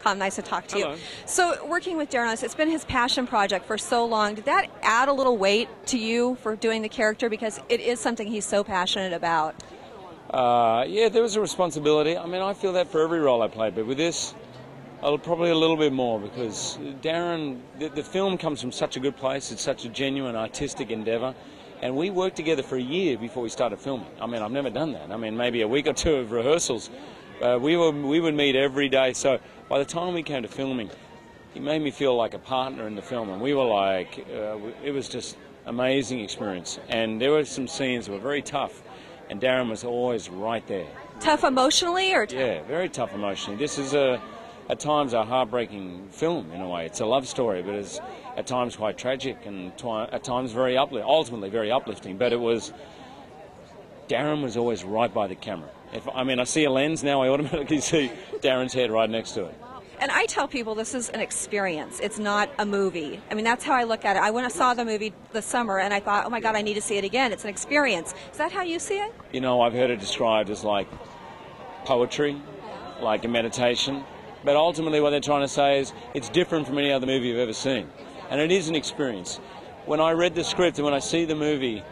Nice to talk to you. Hello. So working with Darren Aronofsky, it's been his passion project for so long. Did that add a little weight to you for doing the character? Because it is something he's so passionate about. Yeah, there was a responsibility. I mean, I feel that for every role I play, but with this, probably a little bit more, because Darren, the film comes from such a good place. It's such a genuine artistic endeavour. And we worked together for a year before we started filming. I mean, I've never done that. I mean, maybe a week or two of rehearsals. We would meet every day. So by the time we came to filming, he made me feel like a partner in the film. And we were like, it was just amazing experience. And there were some scenes that were very tough. And Darren was always right there. Tough emotionally or tough? Yeah, very tough emotionally. This is at times a heartbreaking film in a way. It's a love story, but it's at times quite tragic and at times very ultimately very uplifting. But Darren was always right by the camera. I see a lens now, I automatically see Darren's head right next to it. And I tell people this is an experience. It's not a movie. I mean, that's how I look at it. I went and saw the movie this summer, and I thought, oh my God, I need to see it again. It's an experience. Is that how you see it? You know, I've heard it described as like poetry, like a meditation. But ultimately what they're trying to say is it's different from any other movie you've ever seen. And it is an experience. When I read the script and when I see the movie,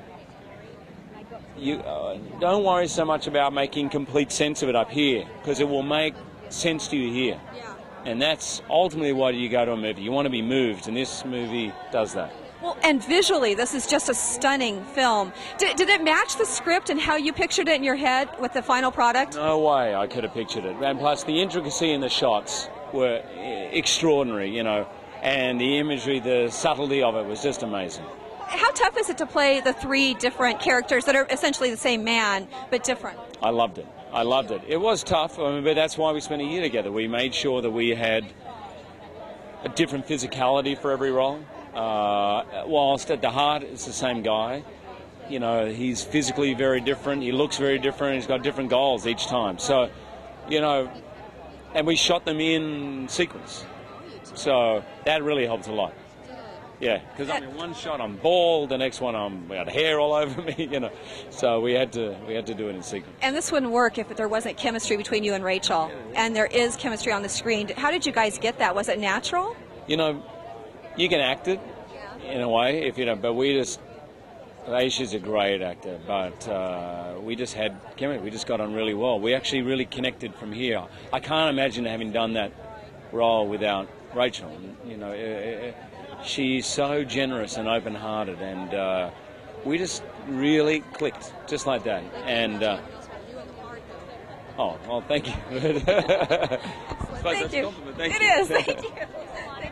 you don't worry so much about making complete sense of it up here, because it will make sense to you here. And that's ultimately why you go to a movie. You want to be moved, and this movie does that. Well, and visually, this is just a stunning film. Did it match the script and how you pictured it in your head with the final product? No way I could have pictured it. And plus, the intricacy in the shots were extraordinary, you know, and the imagery, the subtlety of it was just amazing. How tough is it to play the three different characters that are essentially the same man, but different? I loved it. I loved it. It was tough, but that's why we spent a year together. We made sure that we had a different physicality for every role. Whilst at the heart it's the same guy, you know, he's physically very different, he looks very different, he's got different goals each time. So, you know, and we shot them in sequence. So that really helped a lot. Yeah, because I mean, one shot I'm bald, the next one I got hair all over me, you know. So we had to do it in sequence. And this wouldn't work if there wasn't chemistry between you and Rachel. And there is chemistry on the screen. How did you guys get that? Was it natural? You know, you can act it in a way, if you know, but Aisha's a great actor, but we just had chemistry. We just got on really well. We actually really connected from here. I can't imagine having done that role without Rachel. You know, she's so generous and open-hearted, and we just really clicked, just like that. And oh, well, thank you. Thank you. Thank It you. is. Thank you.